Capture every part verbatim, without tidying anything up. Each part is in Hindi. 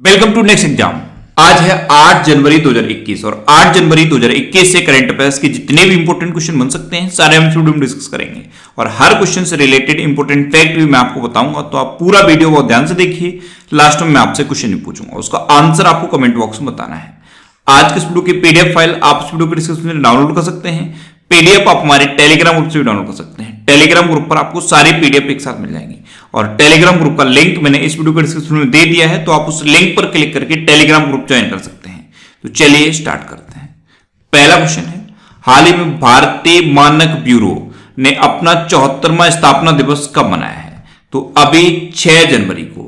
Welcome to next exam. आज है आठ जनवरी दो हज़ार इक्कीस और आठ जनवरी दो हज़ार इक्कीस से करंट अफेयर्स के जितने भी इंपॉर्टेंट क्वेश्चन बन सकते हैं सारे हम इस वीडियो में डिस्कस करेंगे और हर क्वेश्चन से रिलेटेड इंपॉर्टेंट फैक्ट भी मैं आपको बताऊंगा। तो आप पूरा वीडियो बहुत ध्यान से देखिए। लास्ट में मैं आपसे क्वेश्चन भी पूछूंगा, उसका आंसर आपको कमेंट बॉक्स में बताना है। आज के इस वीडियो की पीडीएफ फाइल आप इस वीडियो के डिस्क्रिप्शन में डाउनलोड कर सकते हैं। पीडीएफ आप हमारे टेलीग्राम ग्रुप से भी डाउनलोड कर सकते हैं। टेलीग्राम ग्रुप पर आपको सारी पीडीएफ एक साथ मिल जाएंगी और टेलीग्राम ग्रुप का लिंक मैंने इस वीडियो के डिस्क्रिप्शन में दे दिया है, तो आप उस लिंक पर क्लिक करके टेलीग्राम ग्रुप ज्वाइन कर सकते हैं। तो चलिए स्टार्ट करते हैं। पहला क्वेश्चन है, हाल ही में भारतीय मानक ब्यूरो ने अपना चौहत्तरवां स्थापना दिवस कब मनाया है? तो अभी छह जनवरी को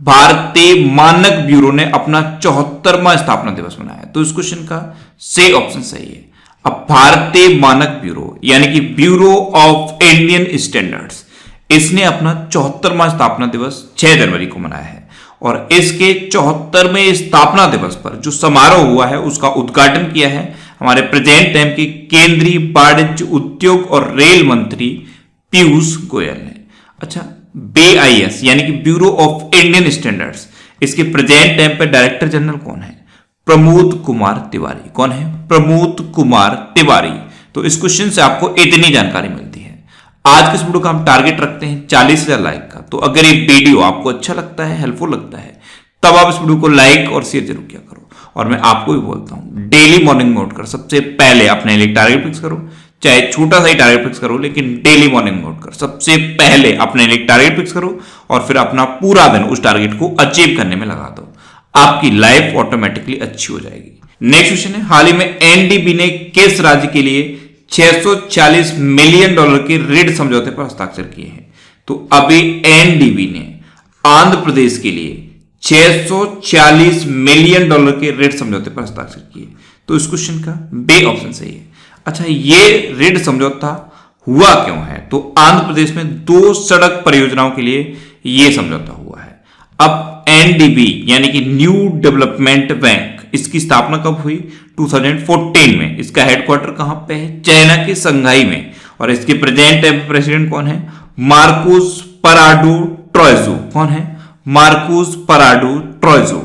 भारतीय मानक ब्यूरो ने अपना चौहत्तरवां स्थापना दिवस मनाया। तो इस क्वेश्चन का सी ऑप्शन सही है। अब भारतीय मानक ब्यूरो यानी कि ब्यूरो ऑफ इंडियन स्टैंडर्ड्स, इसने अपना चौहत्तरवां स्थापना दिवस छह जनवरी को मनाया है और इसके चौहत्तरवें स्थापना दिवस पर जो समारोह हुआ है उसका उद्घाटन किया है हमारे प्रेजेंट टाइम के केंद्रीय वाणिज्य उद्योग और रेल मंत्री पीयूष गोयल ने। अच्छा, बी आई एस यानी कि ब्यूरो ऑफ इंडियन स्टैंडर्ड्स, इसके प्रेजेंट टाइम पे डायरेक्टर जनरल कौन है? प्रमोद कुमार तिवारी। कौन है? प्रमोद कुमार तिवारी। तो इस क्वेश्चन से आपको इतनी जानकारी मिलती है। आज के इस वीडियो का हम टारगेट रखते हैं चालीस हजार लाइक का। तो अगर ये वीडियो आपको अच्छा लगता है, हेल्पफुल लगता है, तब आप इस वीडियो को लाइक और शेयर जरूर किया करो। और मैं आपको भी बोलता हूं, डेली मॉर्निंग में उठकर सबसे पहले अपने लिए टारगेट फिक्स करो, चाहे छोटा सा ही टारगेट फिक्स करो, लेकिन डेली मॉर्निंग में उठकर सबसे पहले अपने लिए टारगेट फिक्स करो और फिर अपना पूरा दिन उस टारगेट को अचीव करने में लगा दो। आपकी लाइफ ऑटोमेटिकली अच्छी हो जाएगी। नेक्स्ट क्वेश्चन है, हाल ही में एनडीबी ने किस राज्य के लिए छह सौ चालीस मिलियन डॉलर के ऋण समझौते पर हस्ताक्षर किए हैं? तो अभी एनडीबी ने आंध्र प्रदेश के लिए छह सौ चालीस मिलियन डॉलर के ऋण समझौते पर हस्ताक्षर किए। तो इस क्वेश्चन का बी ऑप्शन सही है। अच्छा, ये ऋण समझौता हुआ क्यों है? तो आंध्र प्रदेश में दो सड़क परियोजनाओं के लिए यह समझौता हुआ है। अब एनडीबी यानी कि न्यू डेवलपमेंट बैंक, इसकी स्थापना कब हुई? दो हज़ार चौदह में। इसका हेडक्वार्टर कहां पे है? चाइना के संघाई में। और इसके प्रेजेंट टाइम प्रेसिडेंट कौन है? Marcos Prado Troyjo. कौन है? Marcos Prado Troyjo.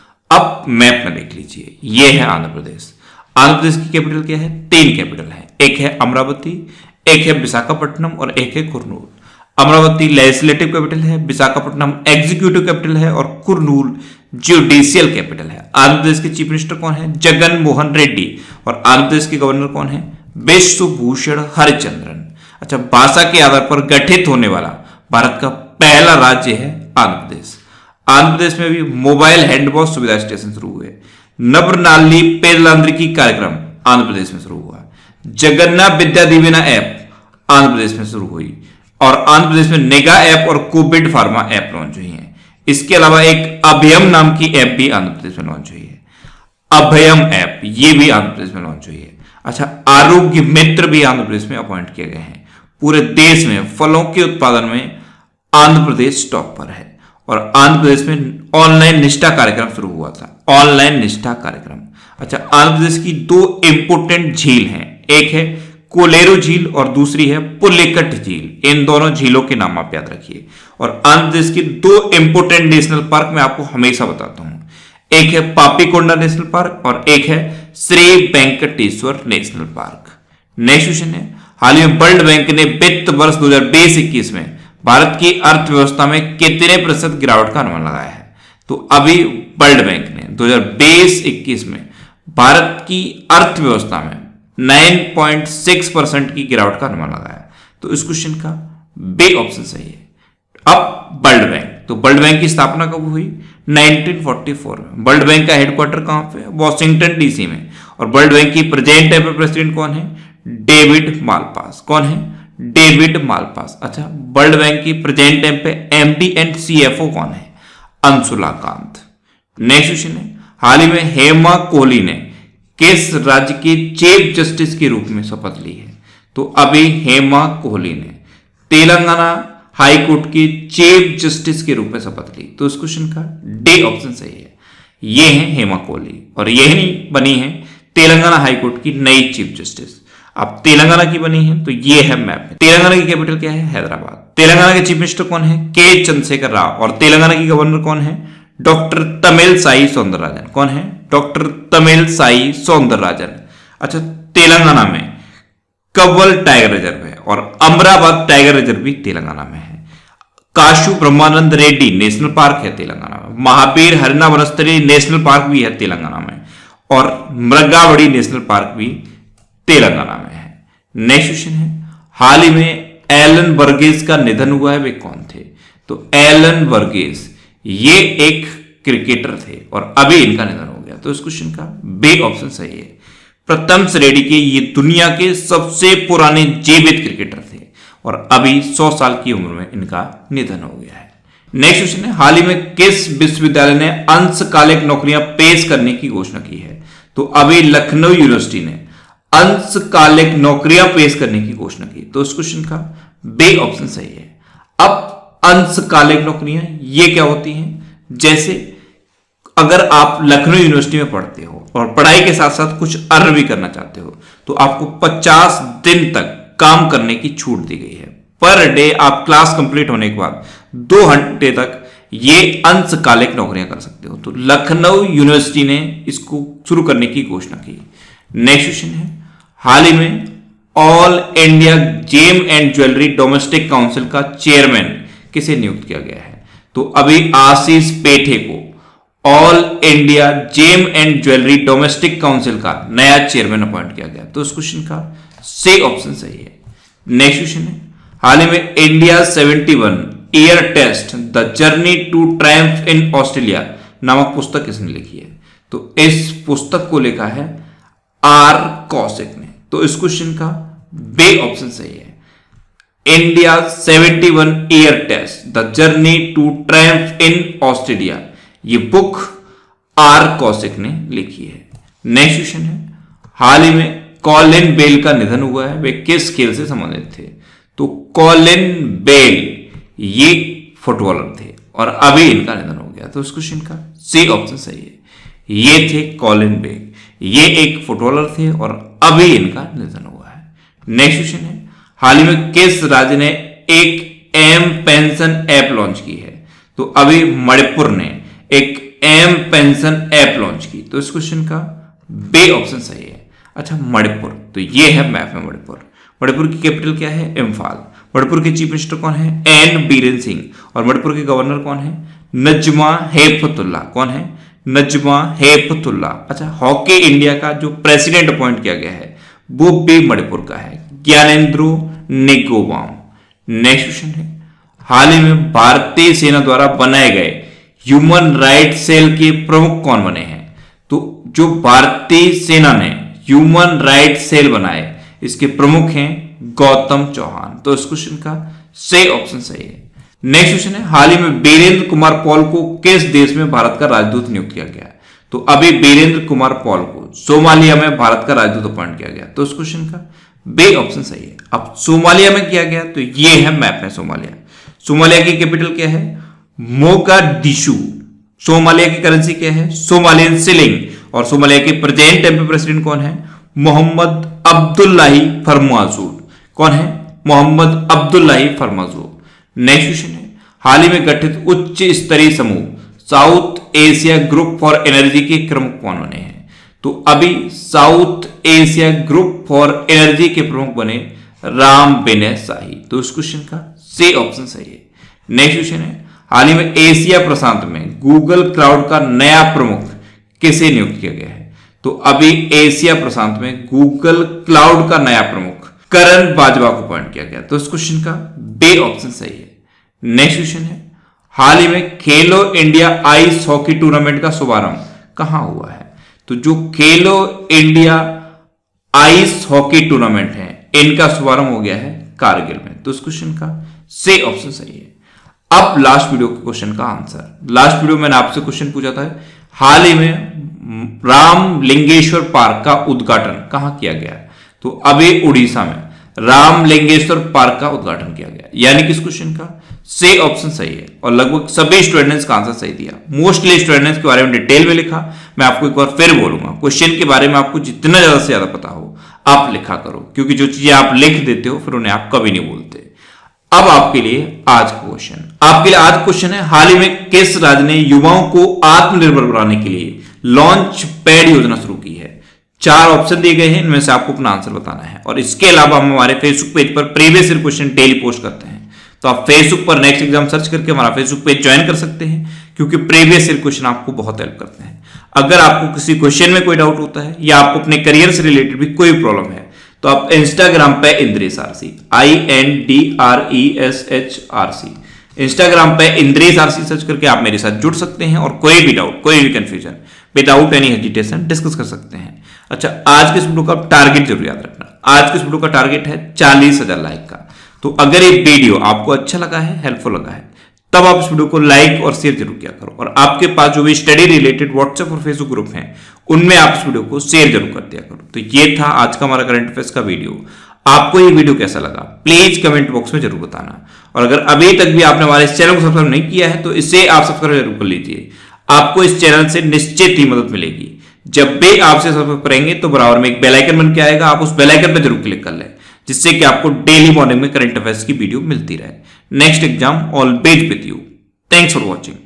अब मैप में देख लीजिए, यह है आंध्र प्रदेश। आंध्र प्रदेश की कैपिटल क्या है? तीन कैपिटल है, एक है अमरावती, एक है विशाखापट्टनम और एक है कुर्नूल। अमरावती लेजिस्लेटिव कैपिटल है, विशाखापट्टनम एग्जीक्यूटिव कैपिटल है और कुर्नूल ज्युडिशियल कैपिटल है। आंध्र प्रदेश के चीफ मिनिस्टर कौन है? जगन मोहन रेड्डी। और आंध्र प्रदेश के गवर्नर कौन है? विश्वभूषण हरिचंद्रन। अच्छा, भाषा के आधार पर गठित होने वाला भारत का पहला राज्य है आंध्र प्रदेश। आंध्र प्रदेश में भी मोबाइल हैंडवॉश सुविधा स्टेशन शुरू हुए। नवरनाली पेरलांद्रिकी कार्यक्रम आंध्र प्रदेश में शुरू हुआ। जगन्नाथ विद्या दीवेना ऐप आंध्र प्रदेश में शुरू हुई और आंध्र प्रदेश में निगा ऐप और कोविड फार्मा ऐप लॉन्च हुई है। इसके अलावा एक अभयम नाम की ऐप भी आंध्र प्रदेश में लॉन्च हुई है। अभयम ऐप ये भी आंध्र प्रदेश में लॉन्च हुई है। अच्छा, आरोग्य मित्र भी आंध्र प्रदेश में अपॉइंट किए गए हैं। पूरे देश में फलों के उत्पादन में आंध्र प्रदेश टॉप पर है। और आंध्र प्रदेश में ऑनलाइन निष्ठा कार्यक्रम शुरू हुआ था। ऑनलाइन निष्ठा कार्यक्रम। अच्छा, आंध्र प्रदेश की दो इंपोर्टेंट झील हैं, एक है कोलेरू झील और दूसरी है पुलिकट झील। इन दोनों झीलों के नाम आप याद रखिए। और आंध्र प्रदेश की दो इंपोर्टेंट नेशनल पार्क मैं आपको हमेशा बताता हूं, एक है पापीकोंडा नेशनल पार्क और एक है Shri Venkateswara national park. Next question है, हाल ही में वर्ल्ड बैंक ने वित्त वर्ष दो हज़ार बीस इक्कीस में भारत की अर्थव्यवस्था में कितने प्रतिशत गिरावट का अनुमान लगाया है? तो अभी वर्ल्ड बैंक ने दो हज़ार बीस इक्कीस में भारत की अर्थव्यवस्था में नौ पॉइंट छह परसेंट की गिरावट का अनुमान लगाया। तो इस क्वेश्चन का बी ऑप्शन सही है। अब वर्ल्ड बैंक, तो वर्ल्ड बैंक की स्थापना कब हुई? उन्नीस सौ चौवालीस में। वर्ल्ड बैंक का हेडक्वार्टर कहां पे है? वॉशिंगटन डीसी में। और वर्ल्ड बैंक की प्रेजेंट टाइम पे प्रेसिडेंट कौन है? David Malpass. कौन है? David Malpass. अच्छा, वर्ल्ड बैंक की प्रेजेंट टाइम पे एमडी एंड सीएफओ कौन है? अंशुला कांत। नेक्स्ट क्वेश्चन है, हाल ही में हेमा कोहली ने किस राज्य के चीफ जस्टिस के रूप में शपथ ली है? तो अभी हेमा कोहली ने तेलंगाना हाई कोर्ट की चीफ जस्टिस के रूप में शपथ ली। तो इस क्वेश्चन का डी ऑप्शन सही है। ये है हेमा कोहली और यही बनी है तेलंगाना हाई कोर्ट की नई चीफ जस्टिस। अब तेलंगाना की बनी है तो ये है मैप में। तेलंगाना की कैपिटल क्या है? हैदराबाद। तेलंगाना के चीफ मिनिस्टर कौन है? के चंद्रशेखर राव। और तेलंगाना की गवर्नर कौन है? डॉक्टर तमिलसाई सौंदरराजन। कौन है? डॉक्टर तमिलसाई सौंदरराजन। अच्छा, तेलंगाना में कव्वल टाइगर रिजर्व है और अमरावती टाइगर रिजर्व भी तेलंगाना में है। काशू ब्रह्मानंद रेड्डी नेशनल पार्क है तेलंगाना में। महावीर हरिना वनस्थली नेशनल पार्क भी है तेलंगाना में और मृगावड़ी नेशनल पार्क भी तेलंगाना में है। नेक्स्ट क्वेश्चन है, हाल ही में एलन वर्गीस का निधन हुआ है, वे कौन थे? तो एलन वर्गीस ये एक क्रिकेटर थे और अभी इनका निधन हो गया। तो इस क्वेश्चन का बी ऑप्शन सही है। प्रथम श्रेणी के ये दुनिया के सबसे पुराने जीवित क्रिकेटर थे और अभी सौ साल की उम्र में इनका निधन हो गया है। नेक्स्ट क्वेश्चन है, हाल ही में किस विश्वविद्यालय ने अंशकालिक नौकरियां पेश करने की घोषणा की है? तो अभी लखनऊ यूनिवर्सिटी ने अंशकालिक नौकरियां पेश करने की घोषणा की। तो इस क्वेश्चन का बी ऑप्शन सही है। अब अंशकालिक नौकरियां ये क्या होती हैं? जैसे अगर आप लखनऊ यूनिवर्सिटी में पढ़ते हो और पढ़ाई के साथ साथ कुछ अर्न भी करना चाहते हो तो आपको पचास दिन तक काम करने की छूट दी गई है। पर डे आप क्लास कंप्लीट होने के बाद दो घंटे तक ये अंशकालिक नौकरियां कर सकते हो। तो लखनऊ यूनिवर्सिटी ने इसको शुरू करने की घोषणा की। नेक्स्ट क्वेश्चन है, हाल ही में all India gem and jewellery domestic council का चेयरमैन किसे नियुक्त किया गया है? तो अभी आशीष पेठे को all India gem and jewellery domestic council का नया चेयरमैन अपॉइंट किया गया। तो इस क्वेश्चन का सी ऑप्शन सही है। नेक्स्ट क्वेश्चन है, हाल ही में इंडिया इकहत्तर year test the journey to triumph in Australia नामक पुस्तक किसने लिखी है? तो इस पुस्तक को लिखा है आर कौशिक ने। तो इस क्वेश्चन का बी ऑप्शन सही है। इंडिया इकहत्तर year test the journey to triumph in Australia ये बुक आर कौशिक ने लिखी है। नेक्स्ट क्वेश्चन है, हाल ही में कॉलिन बेल का निधन हुआ है, वे किस खेल से संबंधित थे? तो कॉलिन बेल ये फुटबॉलर थे और अभी इनका निधन हो गया। तो इस क्वेश्चन का सी ऑप्शन सही है। ये थे कॉलिन बेल, ये एक फुटबॉलर थे और अभी इनका निधन हुआ है। नेक्स्ट क्वेश्चन है, हाल ही में किस राज्य ने एक एम पेंशन ऐप लॉन्च की है? तो अभी मणिपुर ने एक एम पेंशन ऐप लॉन्च की। तो इस क्वेश्चन का बी ऑप्शन सही है। अच्छा, मणिपुर, तो ये है मैप में मणिपुर। मणिपुर की कैपिटल क्या है? इम्फाल। मणिपुर के चीफ मिनिस्टर कौन है? एन बीरेन सिंह। और मणिपुर के गवर्नर कौन है? नजमा हेपतुल्ला। कौन है? नजमा हेपतुल्ला। अच्छा, हॉकी इंडिया का जो प्रेसिडेंट अपॉइंट किया गया है वो भी मणिपुर का है, ज्ञानेंद्रो निगोबाम। नेक्स्ट क्वेश्चन है, हाल ही में भारतीय सेना द्वारा बनाए गए ह्यूमन राइट सेल के प्रमुख कौन बने हैं? तो जो भारतीय सेना ने ह्यूमन राइट सेल बनाए इसके प्रमुख हैं गौतम चौहान। तो इस क्वेश्चन का सही ऑप्शन सही है। नेक्स्ट क्वेश्चन है, हाल ही में बीरेंद्र कुमार पॉल को किस देश में भारत का राजदूत नियुक्त किया गया? तो अभी बीरेंद्र कुमार पॉल को सोमालिया में भारत का राजदूत अपॉइंट किया गया। तो इस क्वेश्चन का बी ऑप्शन सही है। अब सोमालिया में किया गया तो ये है मैप में सोमालिया। सोमालिया की कैपिटल क्या है? मोगाडिशु। सोमालिया की करेंसी क्या है? Somalian shilling. और सोमालिया के प्रेजेंट टाइम पे प्रेसिडेंट कौन है? Mohamed Abdullahi Farmaajo. कौन है? Mohamed Abdullahi Farmaajo. Next question है, हाल ही में गठित उच्च स्तरीय समूह south Asia group for energy के प्रमुख कौन बने हैं? तो अभी south Asia group for energy के प्रमुख बने राम विनय शाही। तो इस क्वेश्चन का सी ऑप्शन सही है। नेक्स्ट क्वेश्चन है, हाल ही में एशिया प्रशांत में गूगल क्लाउड का नया प्रमुख किसे नियुक्त किया गया है? तो अभी एशिया प्रशांत में गूगल क्लाउड का नया प्रमुख करण बाजवा को अपॉइंट किया गया। तो इस क्वेश्चन का बी ऑप्शन सही है। नेक्स्ट क्वेश्चन है, हाल ही में खेलो इंडिया आइस हॉकी टूर्नामेंट का शुभारंभ कहां हुआ है? तो जो खेलो इंडिया आइस हॉकी टूर्नामेंट है इनका शुभारंभ हो गया है कारगिल में। तो इस क्वेश्चन का सी ऑप्शन सही है। अब लास्ट वीडियो के क्वेश्चन का आंसर। लास्ट वीडियो मैंने आपसे क्वेश्चन पूछा था, हाल ही में राम लिंगेश्वर पार्क का उद्घाटन कहां किया गया? तो अभी उड़ीसा में राम लिंगेश्वर पार्क का उद्घाटन किया गया। यानी कि इस क्वेश्चन का सी ऑप्शन सही है और लगभग सभी स्टूडेंट्स का आंसर सही दिया। मोस्टली स्टूडेंट्स के बारे में डिटेल में लिखा। मैं आपको एक बार फिर बोलूंगा, क्वेश्चन के बारे में आपको जितना ज्यादा से ज्यादा पता हो आप लिखा करो, क्योंकि जो चीजें आप लिख देते हो फिर उन्हें आप कभी नहीं बोलते। अब आपके लिए आज का क्वेश्चन आपके लिए आज क्वेश्चन है, हाल ही में किस राज्य ने युवाओं को आत्मनिर्भर बनाने के लिए लॉन्च पैड योजना शुरू की है? चार ऑप्शन दिए गए हैं, इनमें से आपको अपना आंसर बताना है। और इसके अलावा हम हमारे फेसबुक पेज पर previous year question daily post करते हैं, तो आप फेसबुक पर नेक्स्ट एग्जाम सर्च करके हमारा फेसबुक पेज ज्वाइन कर सकते हैं, क्योंकि प्रीवियस ईयर क्वेश्चन आपको बहुत हेल्प करते हैं। अगर आपको किसी क्वेश्चन में कोई डाउट होता है या आपको अपने करियर से रिलेटेड भी कोई प्रॉब्लम है, तो आप इंस्टाग्राम पे Indresh RC, I N D R E S H R C, Instagram पे इंद्रेश आरसी सर्च करके आप मेरे साथ जुड़ सकते हैं और कोई भी डाउट, कोई भी confusion without any hesitation discuss कर सकते हैं। अच्छा, आज के इस वीडियो का टारगेट जरूर याद रखना। आज के इस वीडियो का टारगेट है चालीस हजार लाइक का। तो अगर ये वीडियो आपको अच्छा लगा है, हेल्पफुल लगा है, तब आप इस वीडियो को लाइक और शेयर जरूर किया करो। और आपके पास जो भी स्टडी रिलेटेड व्हाट्सएप और फेसबुक ग्रुप हैं, उनमें आप इस वीडियो को शेयर जरूर कर दिया करो। तो ये था आज का हमारा करंट अफेयर्स का वीडियो। आपको ये वीडियो कैसा लगा प्लीज कमेंट बॉक्स में जरूर बताना। और अगर अभी तक भी आपने हमारे इस चैनल को सब्सक्राइब नहीं किया है, तो इसे आप सब्सक्राइब जरूर कर लीजिए। आपको इस चैनल से निश्चित ही मदद मिलेगी। जब भी आपसे सब्सक्राइब करेंगे तो बराबर में एक बेल आइकन बन के आएगा, आप उस बेल आइकन पर जरूर क्लिक कर लें, जिससे कि आपको डेली मॉर्निंग में करंट अफेयर्स की वीडियो मिलती रहे। Next exam always with you. Thanks for watching.